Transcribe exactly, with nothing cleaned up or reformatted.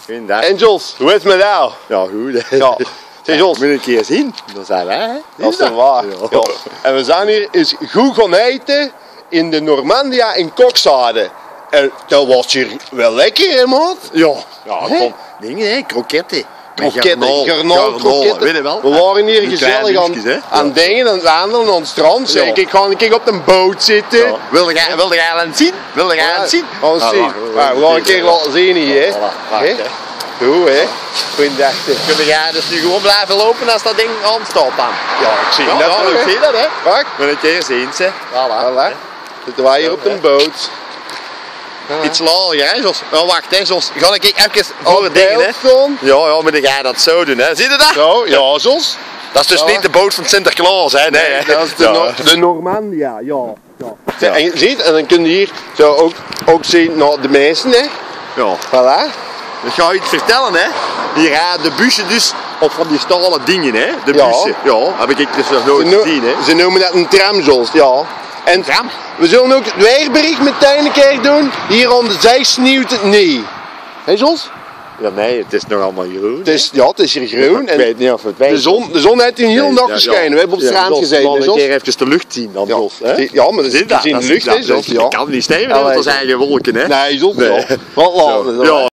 Goeiedag. En Jos, hoe is het met jou? Ja, goed. Hè. Ja. Zeg Jos, Moet je een keer zien, dan zijn wij. Hè. dat is toch waar? Ja. Ja. En we zijn hier eens goed gaan eten in de Normandia in Kokzade. En dat was hier wel lekker, hè, maat? Ja, ja ik Hè? vond dingen, hè, kroketten. Kroketten, garnal, kroketten. Weet je wel? We waren hier Die gezellig kleine aan, dingetjes, hè? aan dingen, aan het wandelen, aan het strand. Zeg, Ja. ik ga een keer op een boot zitten. Ja. Wilde jij wilde jij aan het zien? Wilde jij aan het zien? Gaan we Ah, zien. wacht, Ja, we gaan een keer laten zien hier, hè. Voilà, wacht, Hè? hè. Goed, hè. Goeiedag. hè. Kun jij dus nu gewoon blijven lopen als dat ding aanstaat dan? Ja, ik zie Ja, dat. ja, nog, ik hè. zie dat, hè. Wacht. Wil een keer zien, ze. Voilà. Voilà. Zitten wij hier op een boot. Iets lager, hè, Jos? Oh, wacht, hè, Jos. Ga ik even voor Op het ding, hè. Delfton. Ja, ja, moet jij dat zo doen, hè. Zie je dat? Zo, ja, Jos. Dat is dus Ja. niet de boot van Sinterklaas, hè. Nee, hè. Dat is de, Ja. Nor- de Normandia, ja. ja. Ja. En je ziet, en dan kun je hier zo ook, ook zien naar de mensen, hè. Ja. Voilà. Ik ga je iets vertellen, hè. Hier rijden de bussen dus op van die stalen dingen, hè. De Ja. bussen. Ja, heb ik dus nog Ze, nooit no- gezien, hè. ze noemen dat een tram, Jos, ja. En Tram? we zullen ook het weerbericht meteen een keer doen. Hier aan de zee sneeuwt het niet. Hé, Jos? Ja, nee, het is nog allemaal groen. Het is, ja, het is hier groen. Ik En weet niet of het weet. de zon, de zon heeft hier heel Nee, dag ja, geschenen. ja. We hebben op het Ja, strand Jos, gezeten, laat hè, een Jos. keer even de lucht zien dan, Ja, Jos. Hè. ja, maar dat is Zie je dat? gezien Dat de is- lucht, dat hè, is- Jos. Ja. Ik kan niet steven, Allee. dat zijn geen wolken, hè. Nee, Jos, Nee. ja. Wat laat. Ja.